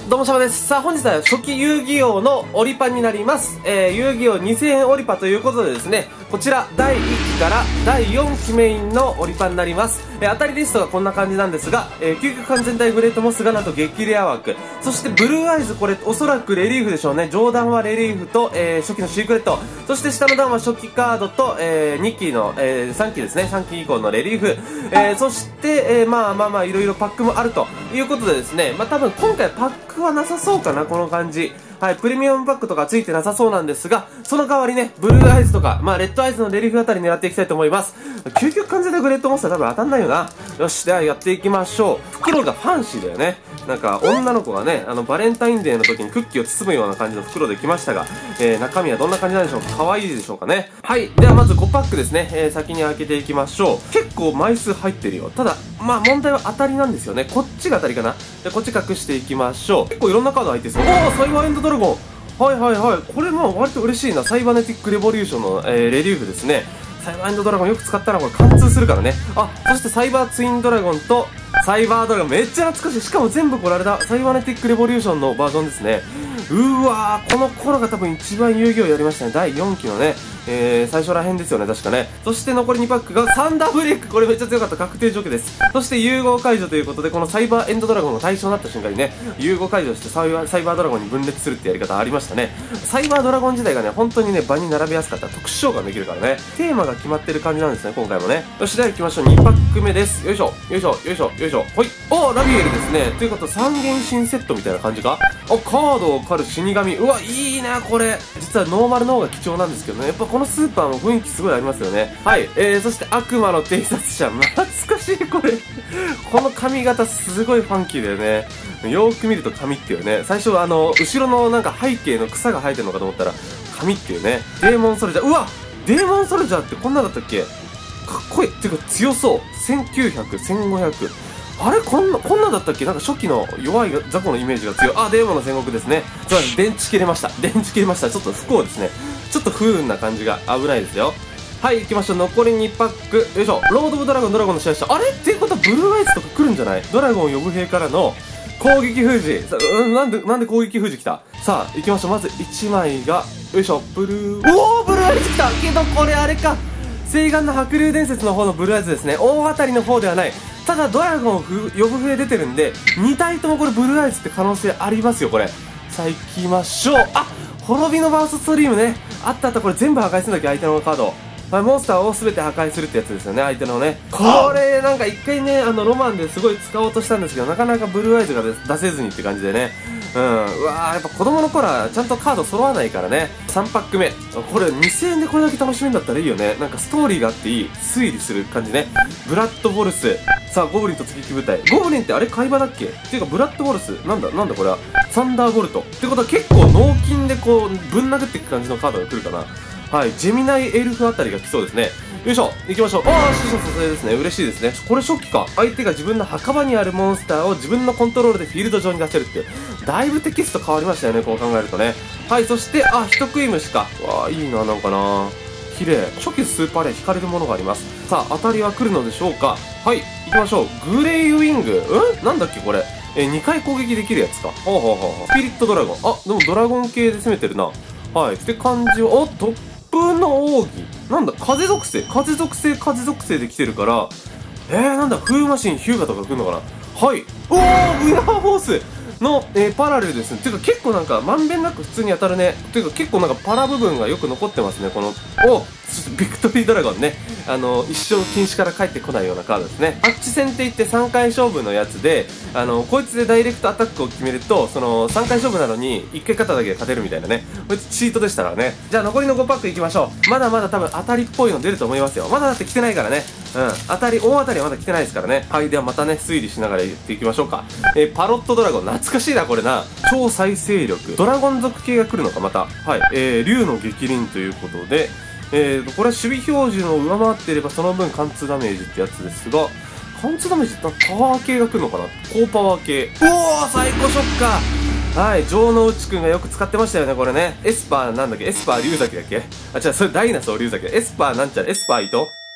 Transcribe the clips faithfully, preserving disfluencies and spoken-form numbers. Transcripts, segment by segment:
どうもしゃばです。さあ本日は初期遊戯王のオリパになります。えー、遊戯王にせんえんオリパということでですね、こちらだいいっきからだいよんきメインのオリパになります。えー、当たりリストがこんな感じなんですが、えー、究極完全体グレートモスがなんと激レア枠。そしてブルーアイズ、これおそらくレリーフでしょうね。上段はレリーフと、えー、初期のシークレット。そして下の段は初期カードと、えー、にきの、えー、さんきですね。さんき以降のレリーフ。えー、そして、えー、まあまあまあいろいろパックもあるということでですね、まあ多分今回パックはなさそうかな、この感じ。はい、プレミアムパックとかついてなさそうなんですが、その代わりね、ブルーアイズとか、まあ、レッドアイズのレリーフあたり狙っていきたいと思います。究極完全なグレートモンスター多分当たんないよな。よし、ではやっていきましょう。袋がファンシーだよね。なんか、女の子がね、あの、バレンタインデーの時にクッキーを包むような感じの袋で来ましたが、えー、中身はどんな感じなんでしょうか。可愛いでしょうかね。はい、ではまずごパックですね、えー、先に開けていきましょう。結構枚数入ってるよ。ただ、まあ問題は当たりなんですよね。こっちが当たりかな。で、こっち隠していきましょう。結構いろんなカード入ってそう。おー、サイバーエンドドラゴン。はいはいはい。これまあ割と嬉しいな。サイバネティックレボリューションの、えー、レリーフですね。サイバーエンドドラゴンよく使ったらこれ貫通するからね。あ、そしてサイバーツインドラゴンとサイバードラゴンめっちゃ懐かしい。しかも全部これあれだ。サイバネティックレボリューションのバージョンですね。うーわー、この頃が多分一番遊戯王やりましたね。だいよんきのね、えー、最初ら辺ですよね、確かね。そして残りにパックがサンダーブレイク。これめっちゃ強かった。確定除去です。そして融合解除ということで、このサイバーエンドドラゴンの対象になった瞬間にね、融合解除してサイバー、サイバードラゴンに分裂するってやり方ありましたね。サイバードラゴン自体がね、本当にね、場に並べやすかった。特殊召喚できるからね。テーマが決まってる感じなんですね、今回もね。よし、では行きましょう。にパック目です。よいしょ、よいしょ、よいしょ、よいしょ。ほい。おー、ラビエルですね。ということ、三原神セットみたいな感じか。お、カードを狩る死神。うわ、いいな、これ。実はノーマルの方が貴重なんですけどね。やっぱこのスーパーも雰囲気すごいありますよね。はい。えー、そして悪魔の偵察者。懐かしい、これ。この髪型すごいファンキーだよね。よーく見ると髪っていうね。最初はあの、後ろのなんか背景の草が生えてるのかと思ったら、髪っていうね。デーモンソルジャー。うわ、デーモンソルジャーってこんなんだったっけ。かっこいい。っていうか強そう。せんきゅうひゃく、せんごひゃく。あれこんな、こんなんだったっけ。なんか初期の弱い雑魚のイメージが強い。あ、デーモンの戦国ですね。つまり電池切れました。電池切れました。ちょっと不幸ですね。ちょっと不運な感じが危ないですよ。はい、行きましょう。残りにパック。よいしょ。ロード・オブ・ドラゴン、ドラゴンの試合した。あれっていうことはブルーアイズとか来るんじゃない。ドラゴン呼ぶ兵からの攻撃封じ。さ、うん、なんで、なんで攻撃封じ来た。さあ、行きましょう。まずいちまいが、よいしょ。ブルー、おー、ブルーアイズ来たけど、これあれか。聖眼の白竜伝説の方のブルーアイズですね。大当たりの方ではない。ただ、ドラゴン呼ぶ兵出てるんで、にたいともこれブルーアイズって可能性ありますよ、これ。さあ、行きましょう。あ、滅びのバーストストリームね。あったあった。これ全部破壊するんだっけ、相手のカード。はい、モンスターを全て破壊するってやつですよね、相手のね。これ、なんか一回ね、あの、ロマンですごい使おうとしたんですけど、なかなかブルーアイズが出せずにって感じでね。うん。うわー、やっぱ子供の頃はちゃんとカード揃わないからね。さんパック目。これにせんえんでこれだけ楽しめるんだったらいいよね。なんかストーリーがあっていい。推理する感じね。ブラッドボルス。さあ、ゴブリン突撃部隊。ゴブリンってあれ海馬だっけっていうか、ブラッドボルス。なんだ、なんだこれは。サンダーボルト。ってことは結構脳筋でこう、ぶん殴っていく感じのカードが来るかな。はい、ジェミナイエルフあたりが来そうですね。よいしょ、行きましょう。ああ、師匠それですね。嬉しいですね。これ初期か。相手が自分の墓場にあるモンスターを自分のコントロールでフィールド上に出せるって。だいぶテキスト変わりましたよね、こう考えるとね。はい、そして、あ、人食い虫か。わあ、いいな、なんかな。綺麗。初期スーパーで惹かれるものがあります。さあ、当たりは来るのでしょうか。はい、行きましょう。グレイウィング。んなんだっけ、これ。え、にかい攻撃できるやつか。ほうほうほうほう。スピリットドラゴン。あ、でもドラゴン系で攻めてるな。はい、って感じを、お、トップの奥義。なんだ、風属性。風属性、風属性で来てるから、えー、なんだ、風マシン、ヒューガとか来るのかな。はい。おー、ブヤーフォースの、えー、パラレルですね。ていうか結構なんか、まんべんなく普通に当たるね。ていうか結構なんかパラ部分がよく残ってますね。この、おそしてビクトリードラゴンね。あの、一生禁止から帰ってこないようなカードですね。ハッチ戦って言ってさんかい勝負のやつで、あの、こいつでダイレクトアタックを決めると、その、さんかい勝負なのに、いっかい勝っただけで勝てるみたいなね。こいつチートでしたからね。じゃあ残りのごパックいきましょう。まだまだ多分当たりっぽいの出ると思いますよ。まだだって来てないからね。うん。当たり、大当たりはまだ来てないですからね。はい。ではまたね、推理しながら言っていきましょうか。えー、パロットドラゴン。懐かしいな、これな。超再生力。ドラゴン族系が来るのか、また。はい。えー、竜の激鱗ということで、えーと、これは守備標準を上回っていればその分貫通ダメージってやつですが、貫通ダメージってパワー系が来るのかな。高パワー系。おー、サイコショッカー。はい、城之内くんがよく使ってましたよね、これね。エスパーなんだっけ、エスパー龍崎だっけ。あ、違う、それダイナソー龍崎だ。エスパーなんちゃら、エスパー伊藤エ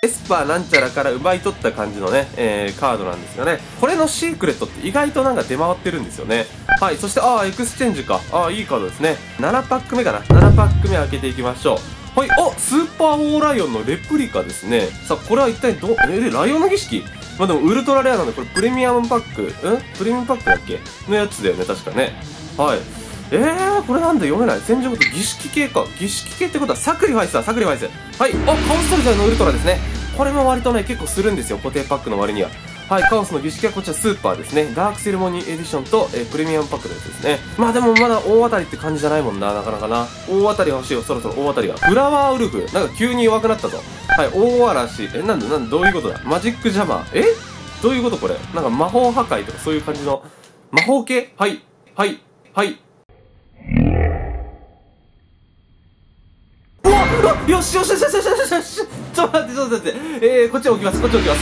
エスパーなんちゃらから奪い取った感じのね、えー、カードなんですよね。これのシークレットって意外となんか出回ってるんですよね。はい、そして、ああ、エクスチェンジか。ああ、いいカードですね。ななパック目かな。ななパック目開けていきましょう。はい、おスーパーオーライオンのレプリカですね。さあ、これは一体ど、えー、ライオンの儀式？まあでも、ウルトラレアなんで、これプレミアムパック、んプレミアムパックだっけのやつだよね、確かね。はい。えー、これなんで読めない？戦場ごと儀式系か。儀式系ってことは、サクリファイスだ、サクリファイス。はい、あ、カオストルジャーのウルトラですね。これも割とね、結構するんですよ、固定パックの割には。はい、カオスの儀式はこちらスーパーですね。ダークセレモニーエディションと、えー、プレミアムパックのやつですね。まあでもまだ大当たりって感じじゃないもんな、なかなかな。大当たりが欲しいよ、そろそろ大当たりが。フラワーウルフ。なんか急に弱くなったぞ。はい、大嵐。え、なんだ、なんだ、どういうことだ？マジックジャマー。え？どういうことこれ？なんか魔法破壊とかそういう感じの。魔法系？はい、はい、はい。うわっ！よしよしよしよしよしよしよし！ちょっと待って、ちょっと待って。えー、こっち置きます、こっち置きます。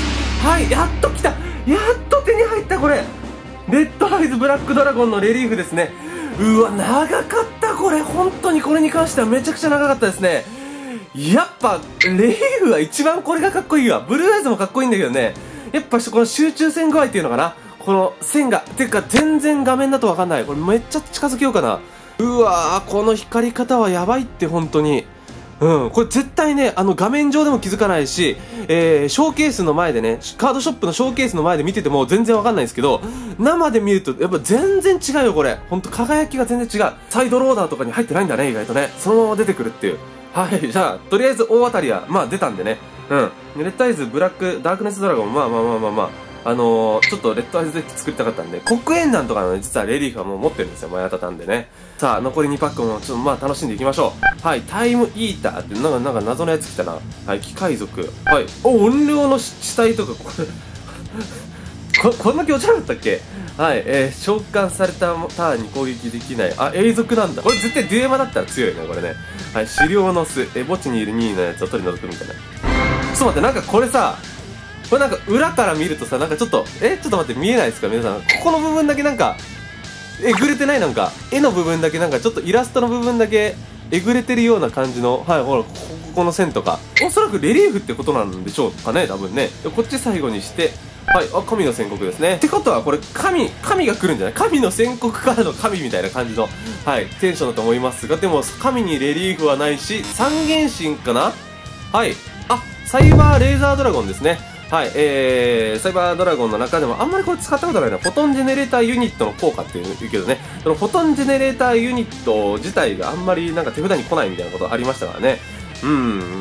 はい、やっと来た！やっと手に入ったこれ！レッドアイズブラックドラゴンのレリーフですね。うわ、長かったこれ。本当にこれに関してはめちゃくちゃ長かったですね。やっぱ、レリーフは一番これがかっこいいわ。ブルーアイズもかっこいいんだけどね。やっぱこの集中線具合っていうのかな。この線が、てか全然画面だとわかんない。これめっちゃ近づけようかな。うわー、この光り方はやばいって本当に。うん、これ絶対ね、あの画面上でも気づかないし、えー、ショーケースの前でね、カードショップのショーケースの前で見てても全然わかんないんですけど、生で見るとやっぱ全然違うよこれ。ほんと輝きが全然違う。サイドローダーとかに入ってないんだね、意外とね。そのまま出てくるっていう。はい、じゃあ、とりあえず大当たりは、まあ出たんでね。うん。レッドアイズ、ブラック、ダークネスドラゴン、まあまあまあまあまあ。あのー、ちょっとレッドアイズデッキ作りたかったんで、黒煙弾とかのね、実はレリーフはもう持ってるんですよ、前当たったんでね。さあ、残りにパックもちょっとまあ楽しんでいきましょう。はい、タイムイーターって、なんか、なんか謎のやつ来たな。はい、機械族。はい、お、音量の死体とか、これ、こ、こんな気持ち悪かったっけ？はい、えー、召喚されたターンに攻撃できない。あ、永続なんだ。これ絶対デュエマだったら強いね、これね。はい、狩猟の巣。え、墓地にいるにいのやつを取り除くみたいな。ちょっと待って、なんかこれさ、これなんか裏から見るとさ、なんかちょっと、えちょっと待って、見えないですか皆さん。ここの部分だけなんか、えぐれてない？なんか、絵の部分だけなんかちょっとイラストの部分だけ、えぐれてるような感じの、はい、ほら、ここ、ここの線とか。おそらくレリーフってことなんでしょうかね、多分ね。こっち最後にして、はい、あ、神の宣告ですね。ってことは、これ、神、神が来るんじゃない？神の宣告からの神みたいな感じの、はい、テンションだと思いますが、でも、神にレリーフはないし、三原神かな？はい。あ、サイバーレーザードラゴンですね。はい、えー、サイバードラゴンの中でもあんまりこれ使ったことないな。フォトンジェネレーターユニットの効果っていうけどね、そのフォトンジェネレーターユニット自体があんまりなんか手札に来ないみたいなことありましたからね。うん、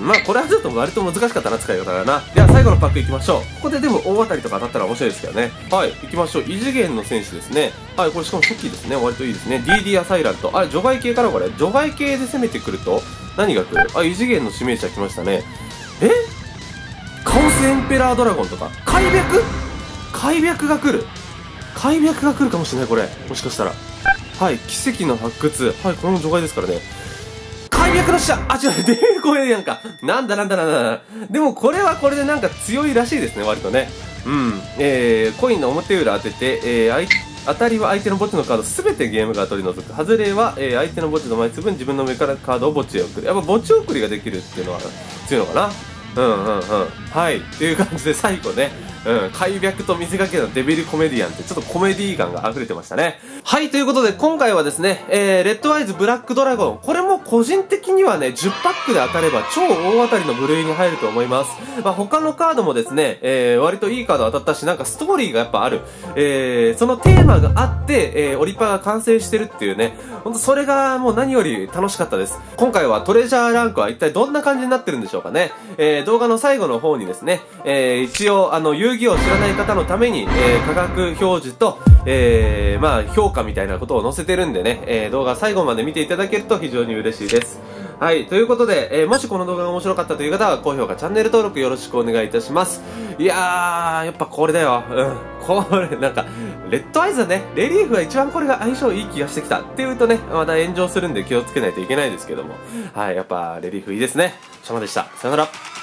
まあこれはちょっと割と難しかったな、使い方がな。では最後のパックいきましょう。ここででも大当たりとか当たったら面白いですけどね。はい、行きましょう。異次元の選手ですね。はい、これしかも初期ですね。割といいですね。ディーディー アサイラント。あれ、除外系かなこれ。除外系で攻めてくると何が来る？あ、異次元の指名者来ましたね。え？カオスエンペラードラゴンとか開闢開闢が来る開闢が来るかもしれないこれもしかしたら。はい、奇跡の発掘。はい、これも除外ですからね。開闢の使者あ、違う、デーコエやんか。なんだなんだなんだなんだ。でもこれはこれでなんか強いらしいですね、割とね。うん。えー、コインの表裏当てて、えー、当たりは相手の墓地のカードすべてゲームが取り除く。外れは、えー、相手の墓地の枚数分自分の上からカードを墓地へ送る。やっぱ墓地送りができるっていうのは強いのかな。うんうんうん。はい。っていう感じで最後ね、うん、開闢と見せかけのデビルコメディアンってちょっとコメディ感が溢れてましたね。はい、ということで今回はですね、えー、レッドアイズブラックドラゴン。これも個人的にはね、じゅっパックで当たれば超大当たりの部類に入ると思います。まあ他のカードもですね、えー、割といいカード当たったし、なんかストーリーがやっぱある。えー、そのテーマがあって、えー、オリパが完成してるっていうね、ほんとそれがもう何より楽しかったです。今回はトレジャーランクは一体どんな感じになってるんでしょうかね。えー、動画の最後の方にですね、えー、一応あの遊戯王を知らない方のために、えー、価格表示と、えー、まあ評価みたいなことを載せてるんでね、えー、動画最後まで見ていただけると非常に嬉しいです。はい、ということで、えー、もしこの動画が面白かったという方は高評価、チャンネル登録よろしくお願いいたします。いやー、やっぱこれだよ。うん。これ、なんか、レッドアイズはね、レリーフは一番これが相性いい気がしてきたっていうとね、また炎上するんで気をつけないといけないですけども。はい、やっぱレリーフいいですね。シャマでした。さよなら。